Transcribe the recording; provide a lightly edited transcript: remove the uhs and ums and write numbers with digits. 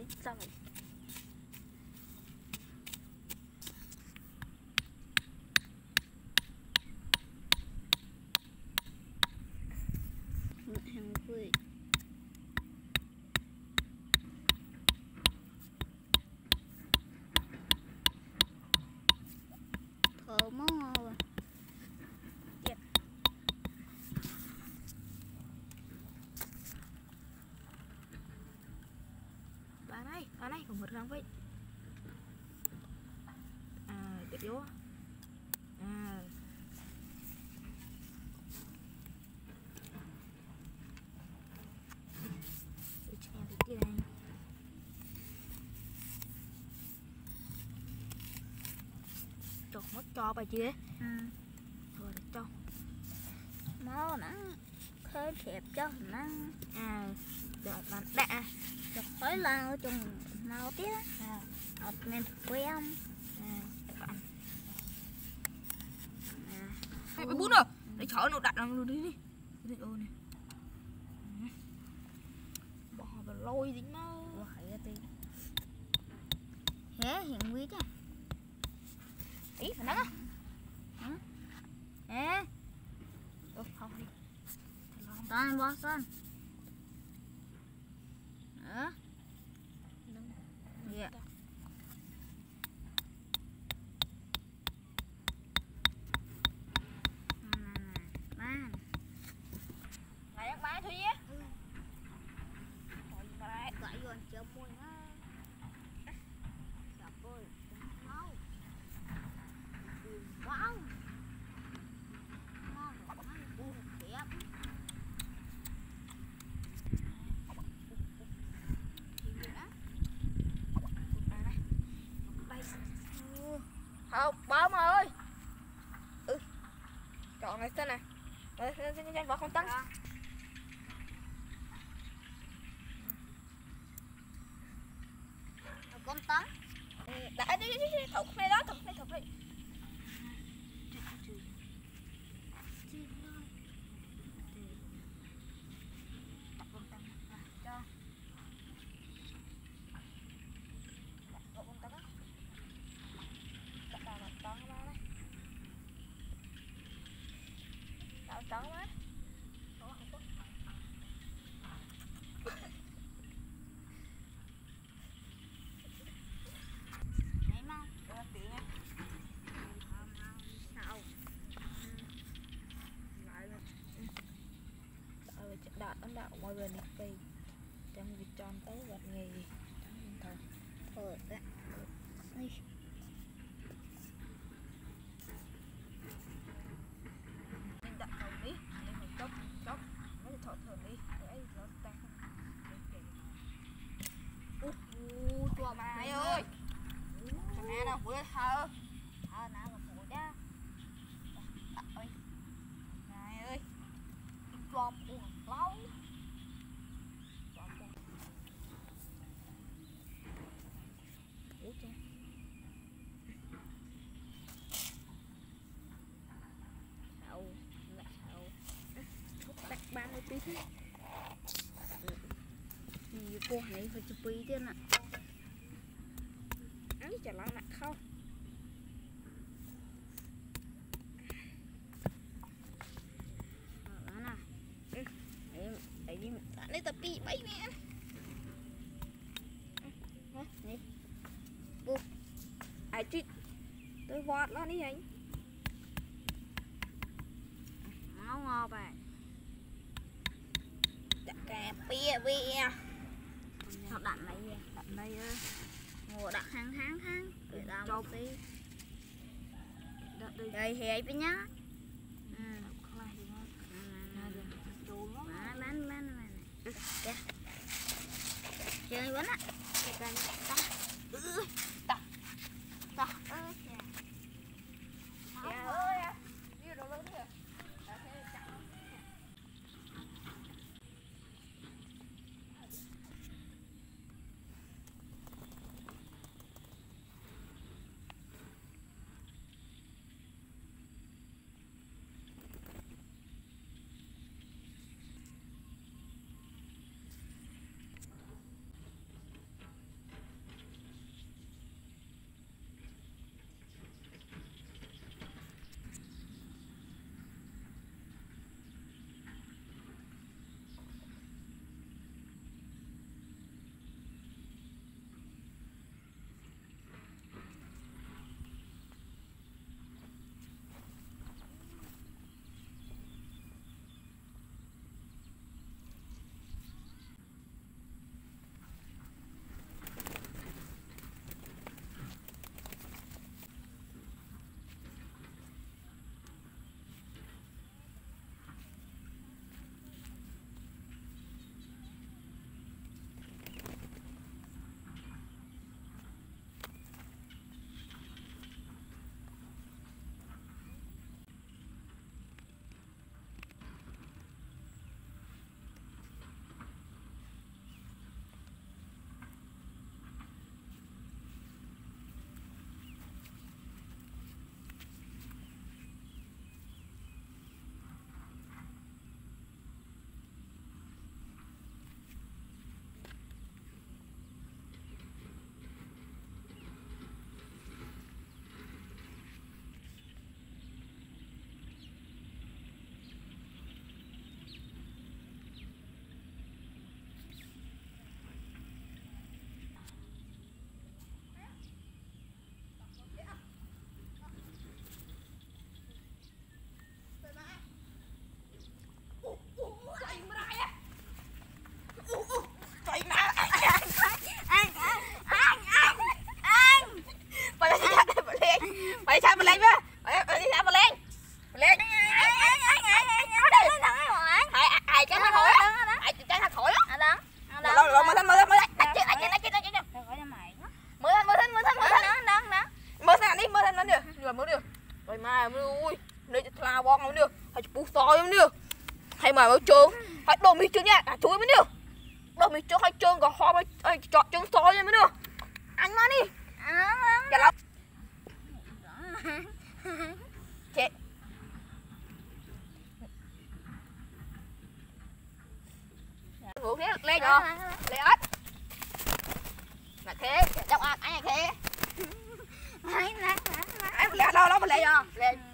Sao vậy? Hàng quỷ. Thở mó rồi. Chết. Bà này còn một răng vậy. À, tiếp vô. À. Em thì kia này. Chọc mất cho bà chứ. Rồi để cho. Máu nắng khơi thẹp cho nắng. À, được làm đã. Được khói lan ở trong máu tía. À, ọt men quen. À, bạn. À. Bún rồi. Để chở nó đặt làm luôn đi. Đi ô này. Bỏ vào lôi dính nó. Hé hiện quý chứ. Ý phải nắng á. Hé. Không đi. Con bó con. Nữa. Dạ. Man. Này ăn bái thôi nhé. Gọi vô chờ mùi á. Chọc ơi. Máu. Wow. Ngon rồi. Buồn kẹp. Không, bấm ơi. Chọn này tên này. Đây, bỏ không tăng. Con tắm. Đã đi, thục này đó, thục này. Trắng quá. Đấy mau. Tí nha. Sao? Lại rồi. Đợi ấn đạo mọi người đi cây. Trong việc tròn tới vật nghề gì. Trắng Thôi đấy. đặt thầu đi, mình chốc nó thọ thường đi, để nó tan. Chùa mày ơi, thằng nào đâu bữa thơ, Nào mà phụ đó. ơi, này ơi, chùa buồn lâu. Đặt 30 tí thế. Cô này phải chụp tí chứ nè. Ăn chả lăng nặng không? Đó nè. Đấy lấy tập đi bấy mẹ. Nè. Bố. Ai chứ tôi vọt nó đi anh. Máu ngon vậy. Cà bia bia. Nó đặn này vậy. Đặn đây ngồi đặt tháng. Để ra một tí. Đây hề với nhá. Chơi bánh á. mà ui đây là bong không được hay bù soi không được hay mà mới trơn hay đồ mì trơn nha chuối mới được đồ mì trơn hay trơn còn ho mới chọt trơn soi mới được ăn nó đi dạ lắm chị ngủ thế lên rồi lên ớt mà thế trong ăn anh này thế Đấy, em lên đâu đó mà lên rồi lên